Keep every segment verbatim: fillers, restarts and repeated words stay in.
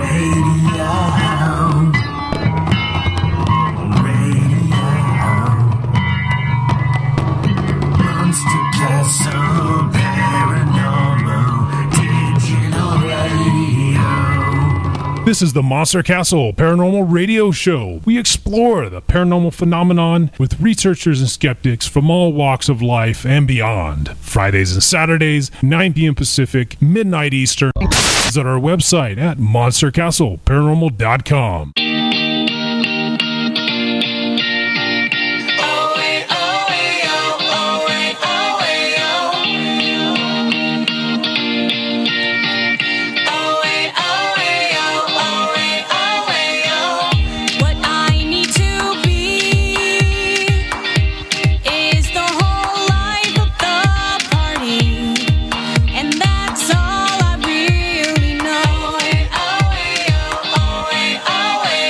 This is the Monster Castle Paranormal Radio Show. We explore the paranormal phenomenon with researchers and skeptics from all walks of life and beyond. Fridays and Saturdays, nine p.m. Pacific, midnight Eastern. Visit our website at monster castle paranormal dot com. Away,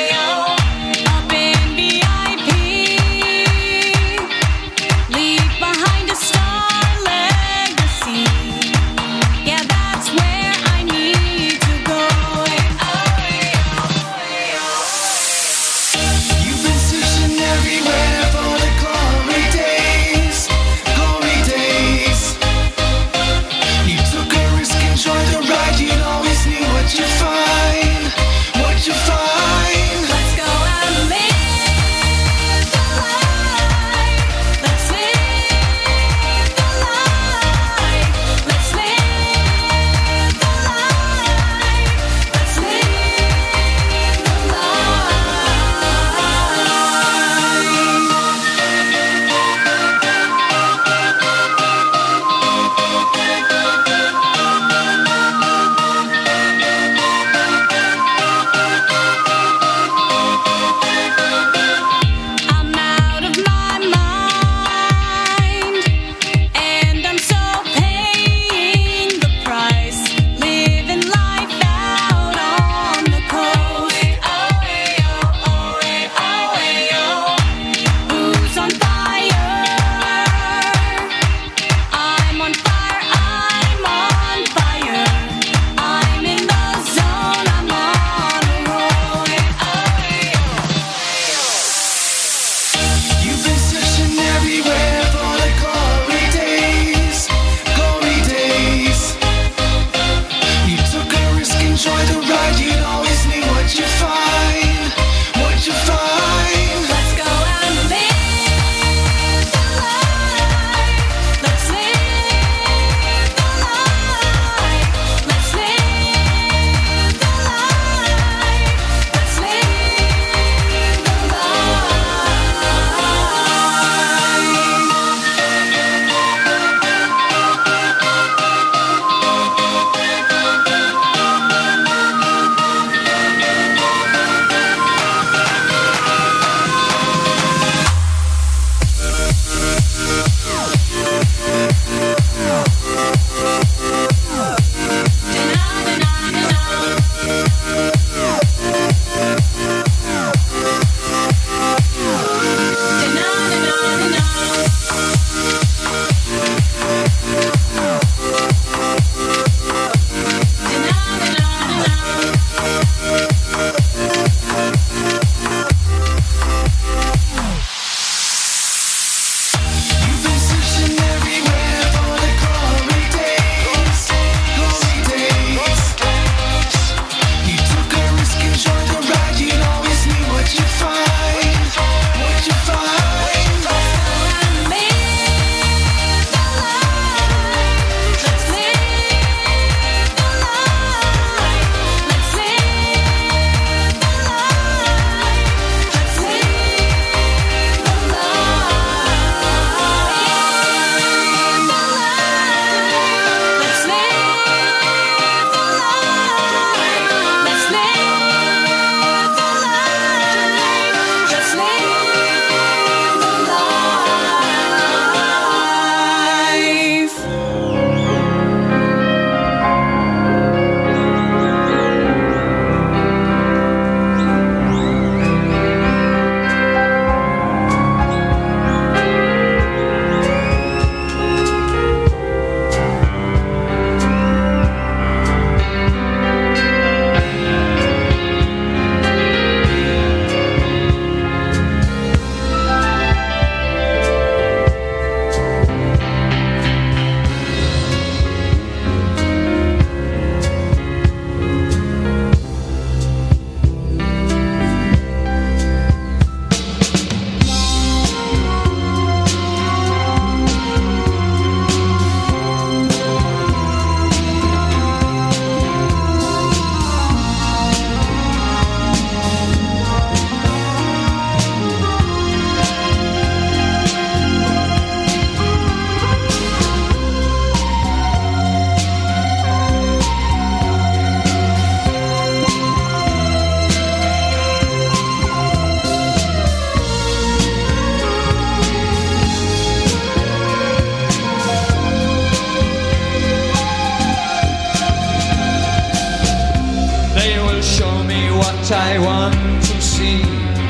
what I want to see.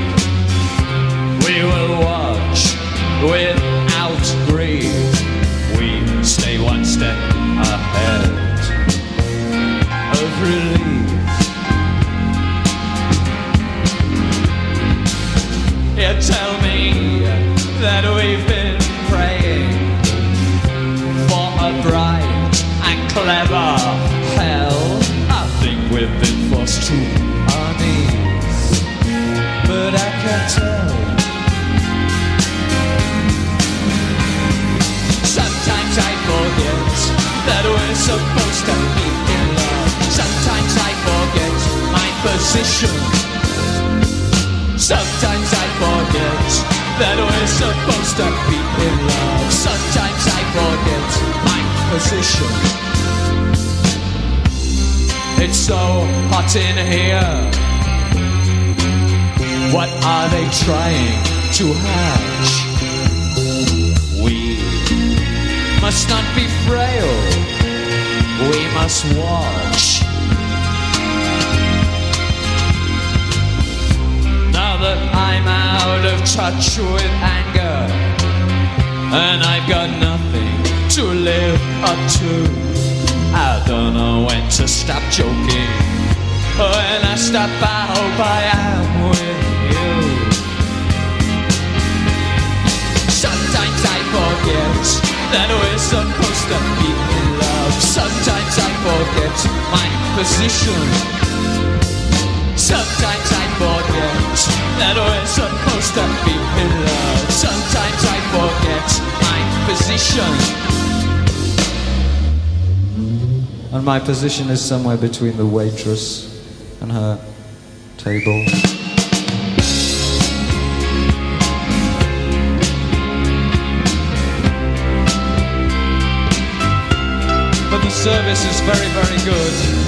We will watch without greed. We stay one step ahead of relief. You tell me that we've been praying for a bright and clever hell. I think we've been forced to our knees, but I can't tell. Sometimes I forget that we're supposed to be in love. Sometimes I forget my position. Sometimes I forget that we're supposed to be in love. Sometimes I forget my position. It's so hot in here. What are they trying to hatch? We must not be frail. We must watch. Now that I'm out of touch with anger, and I've got nothing to live up to, I don't know when to stop joking. When I stop, I hope I am with you. Sometimes I forget that we're supposed to be in love. Sometimes I forget my position. Sometimes I forget that we're supposed to be in love. Sometimes I forget my position. And my position is somewhere between the waitress and her table. But the service is very, very good.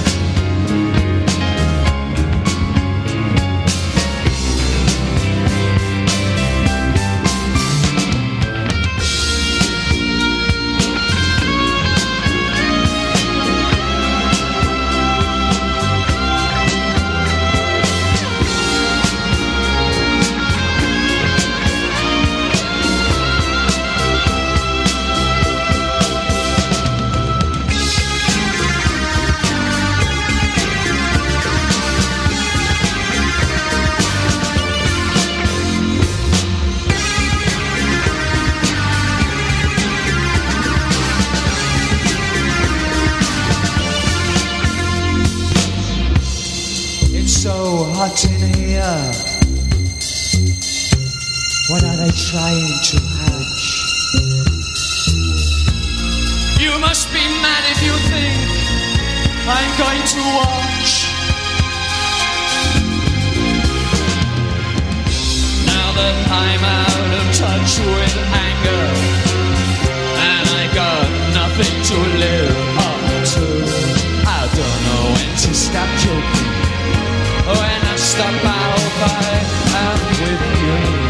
Hot in here. What are they trying to hatch? You must be mad if you think I'm going to watch. Now that I'm out of touch with anger, and I got nothing to live up to, I don't know when to stop joking. When I stop, I hope I am with you.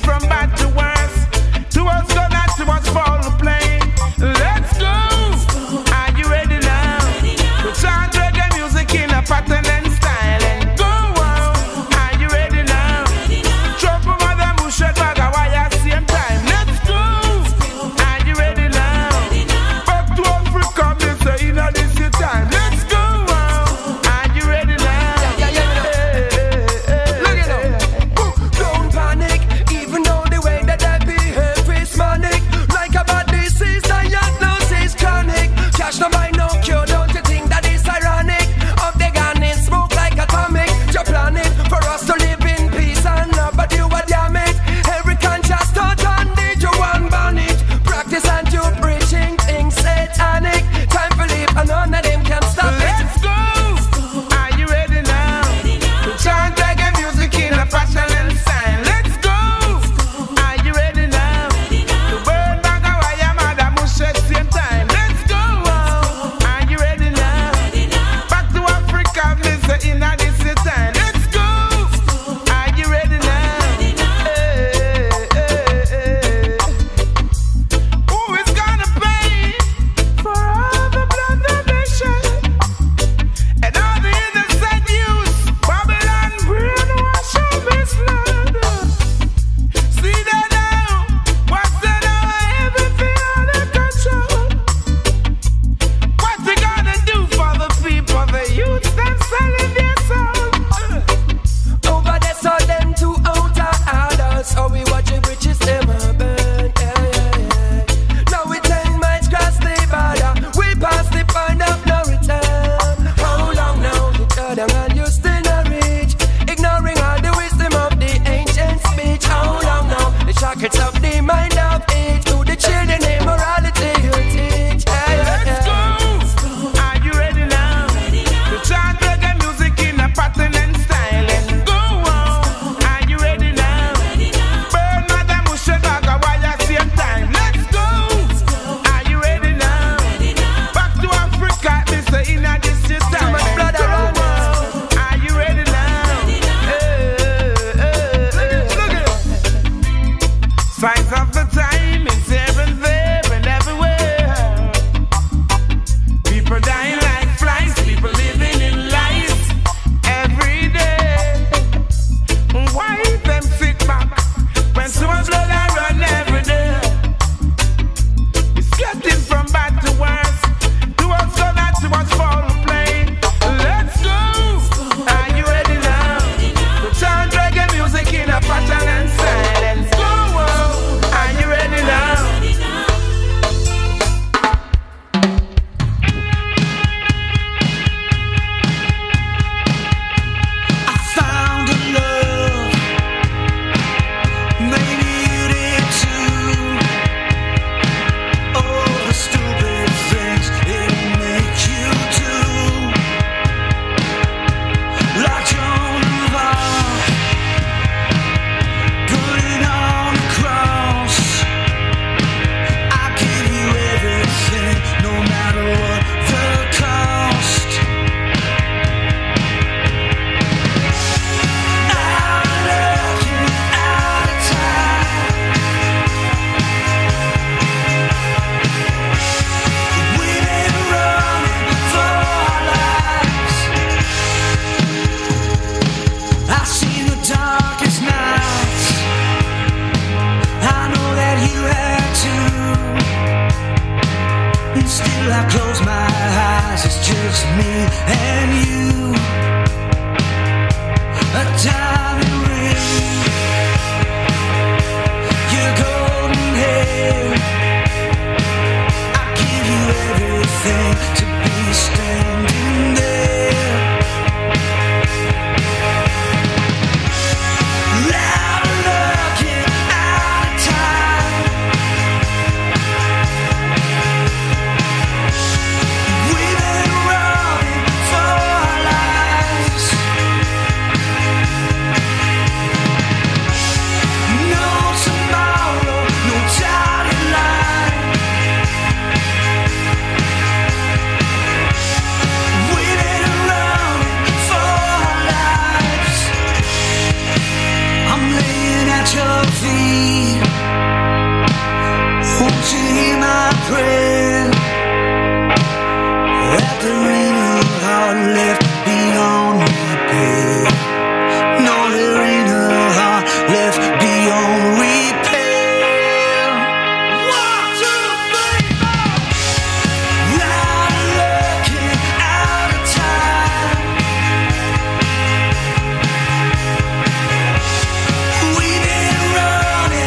from bad to worse. To us go not to us fall to play. Let's go. Are you ready now? We chant reggae music in a pattern and style and go on. Are you ready now? Chop a mother mushet bag a wire same time. Let's go. Are you ready now? Back to Africa, me say in a this your time. Let's go on. Are you ready now? Look at them. Don't panic, even though the way that I behave is manic. Like a bad disease, diagnosis chronic. Cash no mind, no cure, don't you think that is ironic? Of the gun in smoke like atomic. You're planning for us to live in peace and love, but you are damaged. Every conscious thought on it, you want ban it. Practice and you preaching things satanic. Time for leave and none of them can stop it. Let's go. Are you ready now? We chant reggae music in a fashion and style. Let's go. Are you ready now? To burn back a wire, mother mushet same time. Let's go. Are you ready now? Back to Africa, me say in a this your time. Let's go. Are you ready now? Hey, hey, hey. Who is gonna pay for all the blood donation and all the innocent youth? Babylon brainwash all this land. See that now? What's that now? Everything under control. What we gonna do for the people, the youth, them selling their souls? Over there, saw them two outer orders. So we watch the riches them a burn. Yeah, yeah, yeah. Now we ten miles cross the border. We pass the point of no return. How long now you turn down and you still not reach? Ignoring all the wisdom of the ancient speech. How long now the shackles of the mind of age? To the children, immorality you teach. Yeah, yeah, Let's yeah. go. Are you ready now? To chant reggae music in a pattern and style and go on. Are you ready now? Burn mother mushet bag a wire same time. Let's go. Are you ready now? Back to Africa, me say in a this your time. much and blood go around on. Are you ready now? Hey, hey, hey. Look at it. Signs of the time is here and there and everywhere. People dying like flies, people living in lies every day. Why them sit back when so much blood I run every day? It's getting from bad to worse. To us so that to us fall to play. Let's go. Are you ready now? To chant reggae music in a pattern and silence. Go on. Are you ready now? I found a love, maybe you did too. All the stupid things it'll make you do, like Joan of Arc, put it on the cross. I give you everything, no matter what the cost. Out of luck and out of time, we've been running for our lives. I've seen the darkest nights, I know that you have too. And still I close my eyes, it's just me and you. A diamond ring, your golden hair. I give you everything to be standing there. Out of luck and out of time, we've been running for our lives. see. Won't you hear my prayer? That there ain't a heart left beyond repair. No, there ain't a heart left beyond repair. One, two, three, four. Not looking out of time. We've been running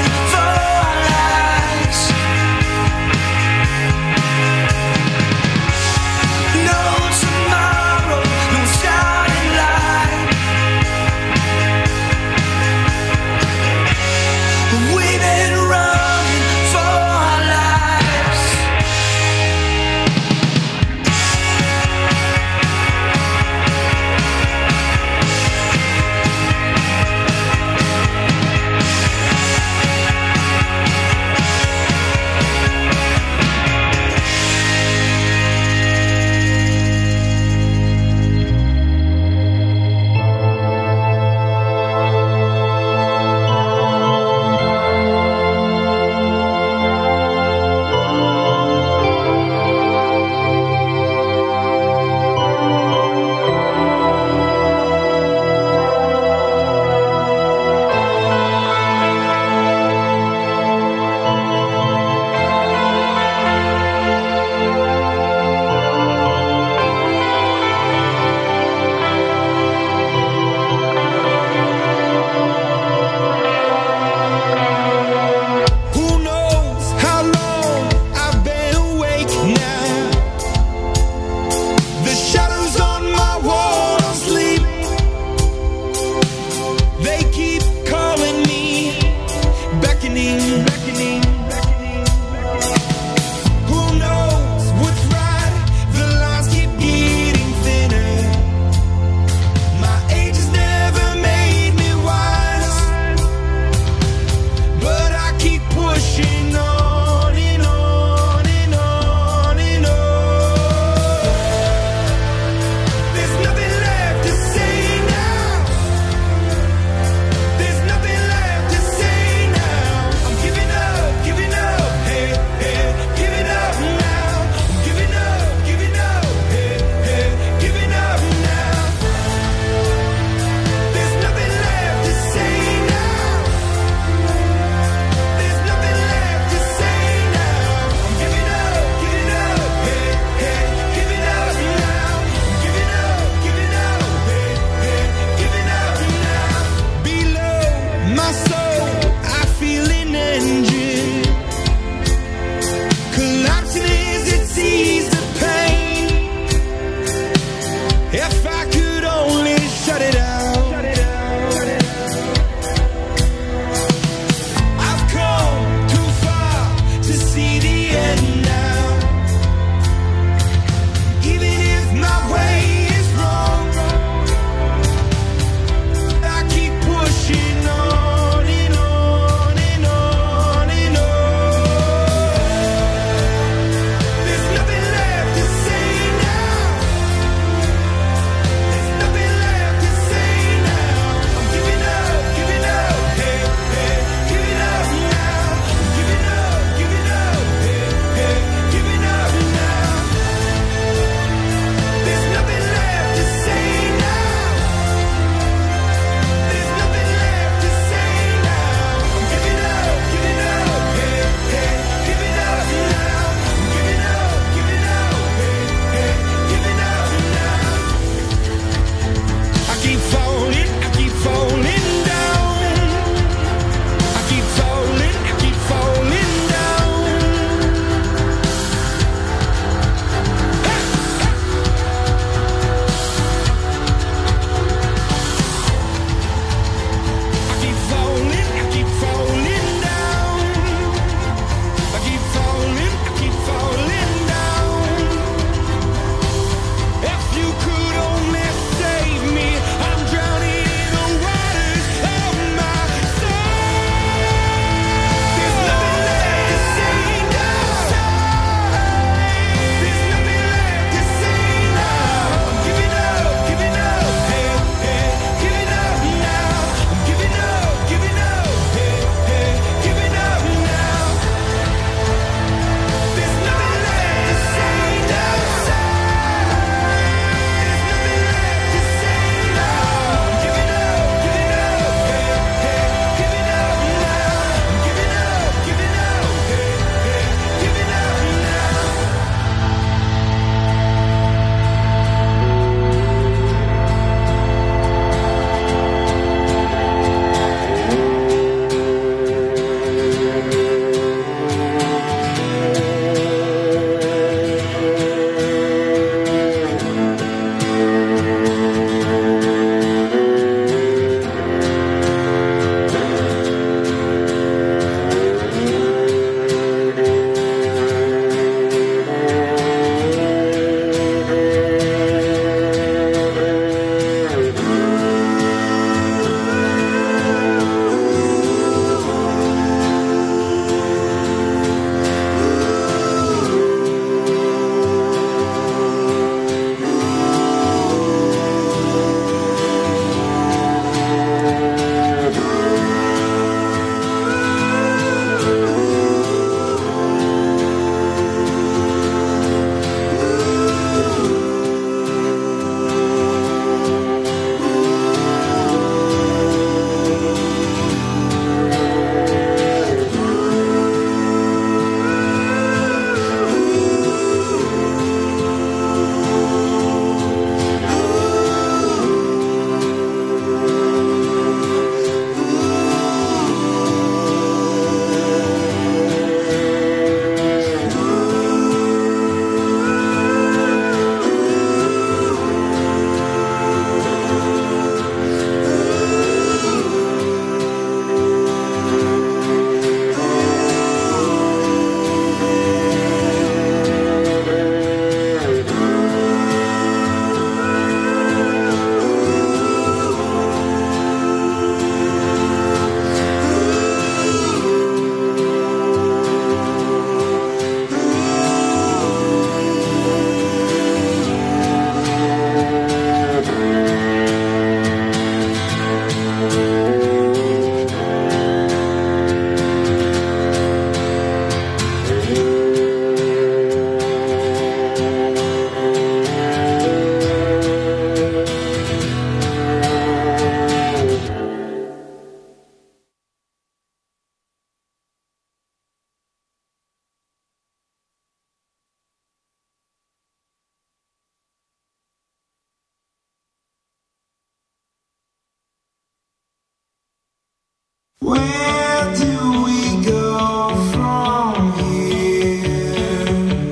Where do we go from here?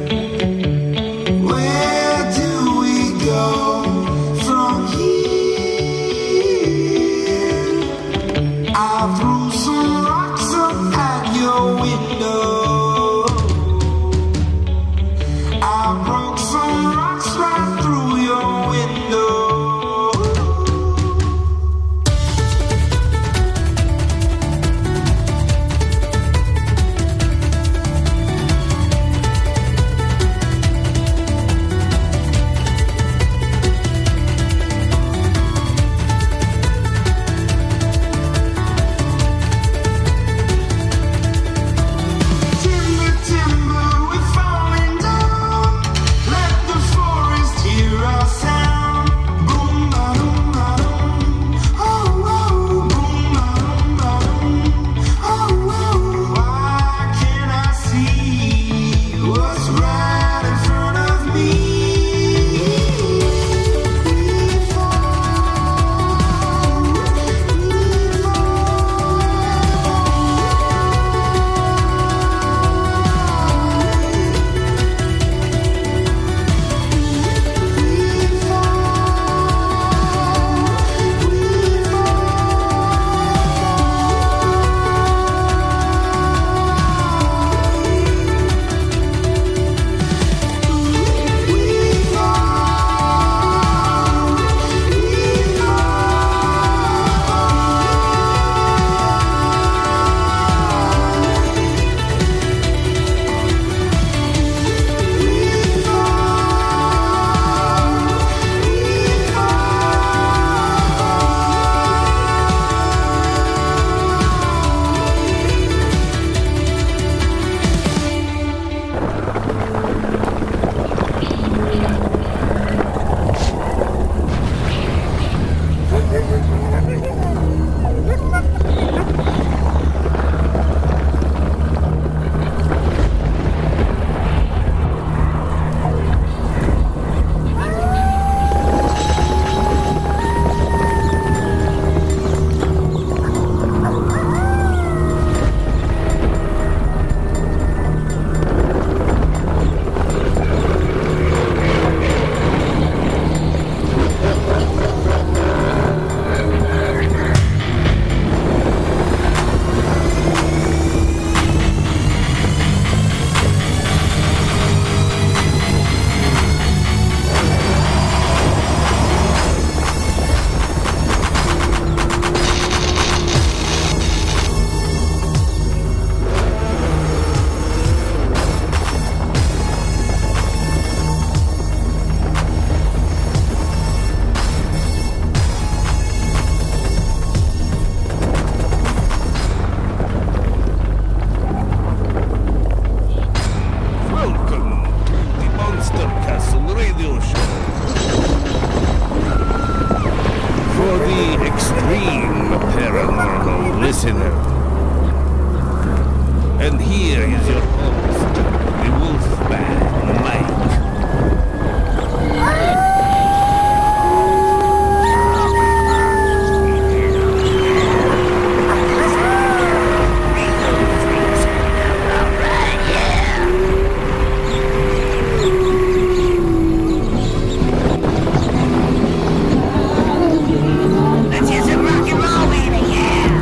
Where do we go from here? I threw some rocks up at your window. I broke some rocks right through your window. And here is your host, the Wolfman Mike. Let's hear some rock and roll, baby, yeah!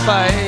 fight.